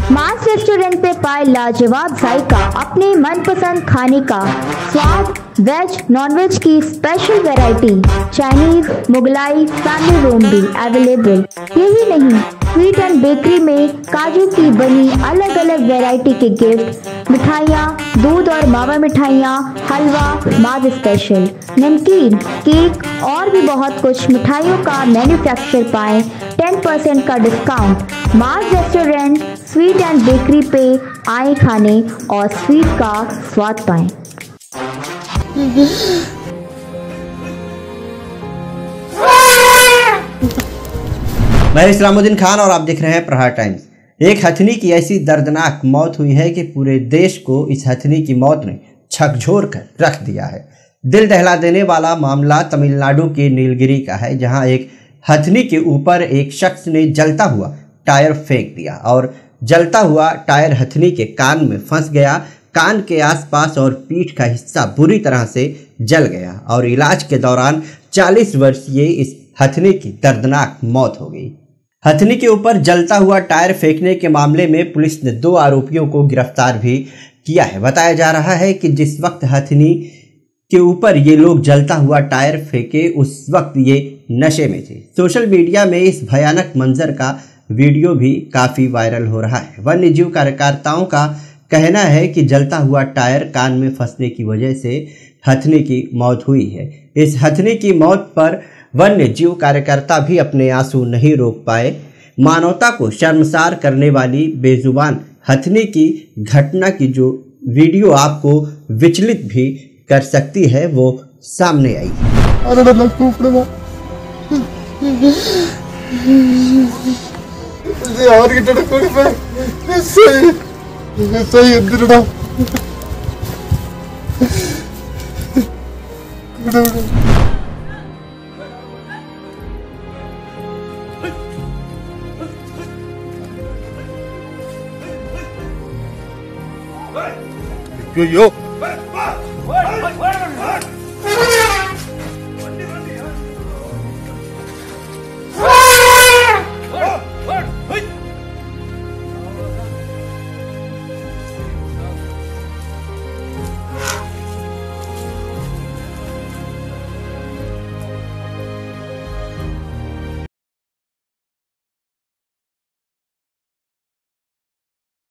मास restaurant पे पाए लाजवाब जायका, अपने मनपसंद खाने का स्वाद, वेज नॉनवेज की special variety, Chinese, Mughlai, family room भी अवेलेबल। यही नहीं, स्वीट एंड बेकरी में काजू की बनी अलग अलग वैरायटी के गिफ्ट, मिठाइयाँ, दूध और मावा मिठाइयाँ, हलवा, माद स्पेशल, नमकीन, केक और भी बहुत कुछ मिठाइयों का मैन्युफैक्चर पाएं 10% का discount. Maas restaurant sweet and bakery पे आए खाने और स्वीट का स्वाद पाएं। मैं इस्लामुद्दीन खान और आप देख रहे हैं प्रहार टाइम्स। एक हथनी की ऐसी दर्दनाक मौत हुई है कि पूरे देश को इस हथनी की मौत ने झकझोर कर रख दिया है। दिल दहला देने वाला मामला तमिलनाडु के नीलगिरी का है, जहां एक हथनी के ऊपर एक शख्स ने जलता हुआ टायर फेंक दिया और जलता हुआ टायर हथनी के कान में फंस गया। कान के आसपास और पीठ का हिस्सा बुरी तरह से जल गया और इलाज के दौरान 40 वर्षीय इस हथनी की दर्दनाक मौत हो गई। हथनी के ऊपर जलता हुआ टायर फेंकने के मामले में पुलिस ने 2 आरोपियों को गिरफ्तार भी किया है। बताया जा रहा है कि जिस वक्त हथनी के ऊपर ये लोग जलता हुआ टायर फेंके, उस वक्त ये नशे में थे। सोशल मीडिया में इस भयानक मंजर का वीडियो भी काफ़ी वायरल हो रहा है। वन्य जीव कार्यकर्ताओं का कहना है कि जलता हुआ टायर कान में फंसने की वजह से हथनी की मौत हुई है। इस हथनी की मौत पर वन्य जीव कार्यकर्ता भी अपने आंसू नहीं रोक पाए। मानवता को शर्मसार करने वाली बेजुबान हथनी की घटना की जो वीडियो आपको विचलित भी कर सकती है, वो सामने आई। Yo